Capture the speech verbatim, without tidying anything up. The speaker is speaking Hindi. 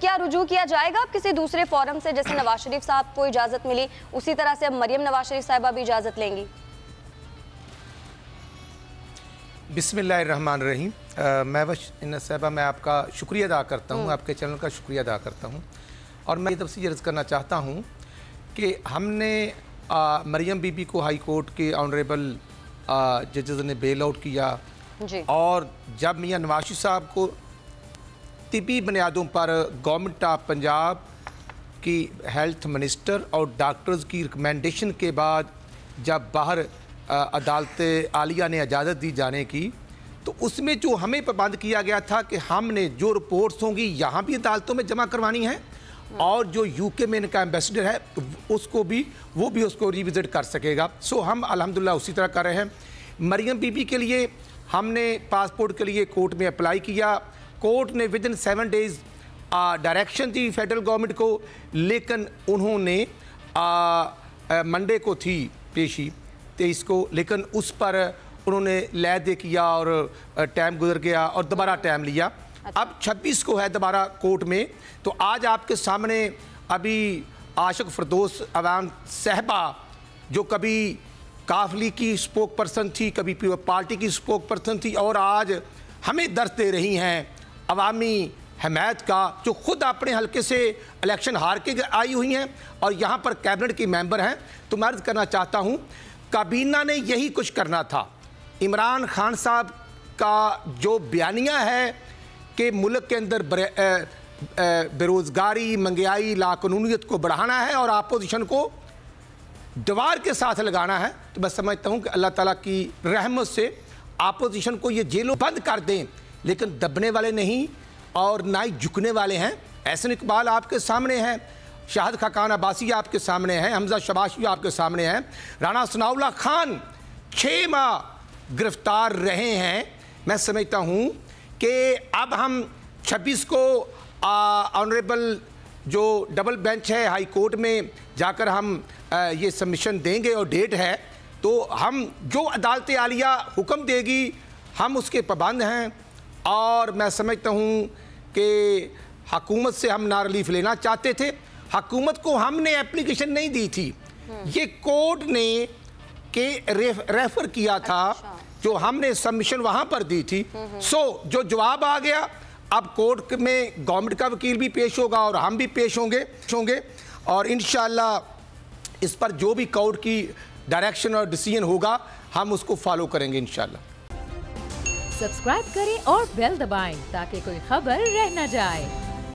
क्या रुजू किया जाएगा अब किसी दूसरे फोरम से? जैसे नवाज शरीफ साहब को इजाज़त मिली, उसी तरह से अब मरियम नवाज शरीफ साहिबा भी इजाज़त लेंगी। बिस्मिल्लाहिर्रहमानिर्रहीम। मैं बस इन साहिबा मैं आपका शुक्रिया अदा करता हूँ, आपके चैनल का शुक्रिया अदा करता हूँ। और मैं ये तफसील अर्ज़ करना चाहता हूँ कि हमने आ, मरियम बीबी को हाई कोर्ट के ऑनरेबल जजेस ने बेल आउट किया जी। और जब मियाँ नवाज शरीफ साहब को तिबी बुनियादों पर गवर्नमेंट ऑफ पंजाब की हेल्थ मिनिस्टर और डॉक्टर्स की रिकमेंडेशन के बाद जब बाहर अदालत आलिया ने इजाज़त दी जाने की, तो उसमें जो हमें पाबंद किया गया था कि हमने जो रिपोर्ट्स होंगी यहाँ भी अदालतों में जमा करवानी है और जो यूके में इनका एम्बेसडर है उसको भी वो भी उसको रिविज़िट कर सकेगा। सो हम अल्हम्दुलिल्लाह उसी तरह कर रहे हैं। मरियम बीबी के लिए हमने पासपोर्ट के लिए कोर्ट में अप्लाई किया। कोर्ट ने within seven days direction दी फेडरल गवर्नमेंट को, लेकिन उन्होंने मंडे को थी पेशी तेईस को, लेकिन उस पर उन्होंने लैदे किया और टाइम गुजर गया और दोबारा टाइम लिया। अच्छा। अब छब्बीस को है दोबारा कोर्ट में। तो आज आपके सामने अभी आशिक फरदौस अवान साहबा, जो कभी काफली की स्पोक पर्सन थी, कभी पार्टी की स्पोक पर्सन थी, और आज हमें दर्द दे रही हैं अवामी हमायत का, जो खुद अपने हल्के से इलेक्शन हार के आई हुई हैं और यहाँ पर कैबिनेट की मेंबर हैं। तो मैं अर्ज़ करना चाहता हूँ, काबीना ने यही कुछ करना था। इमरान खान साहब का जो बयानिया है कि मुल्क के अंदर बेरोज़गारी, महंगाई, लाकानूनियत को बढ़ाना है और अपोजिशन को दीवार के साथ लगाना है, तो मैं समझता हूँ कि अल्लाह ताला की रहमत से अपोजिशन को ये जेलों बंद कर दें, लेकिन दबने वाले नहीं और ना ही झुकने वाले हैं। एहसन इकबाल आपके सामने हैं, शाहिद खाकान अब्बासी आपके सामने हैं, हमजा शबाशी आपके सामने हैं, राना सनाउल्लाह खान छः माह गिरफ्तार रहे हैं। मैं समझता हूँ कि अब हम छब्बीस को ऑनरेबल जो डबल बेंच है हाई कोर्ट में जाकर हम आ, ये सबमिशन देंगे और डेट है, तो हम जो अदालत आलिया हुक्म देगी हम उसके पाबंद हैं। और मैं समझता हूँ कि हुकूमत से हम ना रिलीफ लेना चाहते थे, हुकूमत को हमने एप्लीकेशन नहीं दी थी, ये कोर्ट ने के रेफ, रेफर किया था। अच्छा। जो हमने सबमिशन वहाँ पर दी थी। सो जो जवाब आ गया, अब कोर्ट में गवर्नमेंट का वकील भी पेश होगा और हम भी पेश होंगे होंगे और इंशाल्लाह इस पर जो भी कोर्ट की डायरेक्शन और डिसीजन होगा हम उसको फॉलो करेंगे इंशाल्लाह। सब्सक्राइब करें और बेल दबाएं ताकि कोई खबर रह न जाए।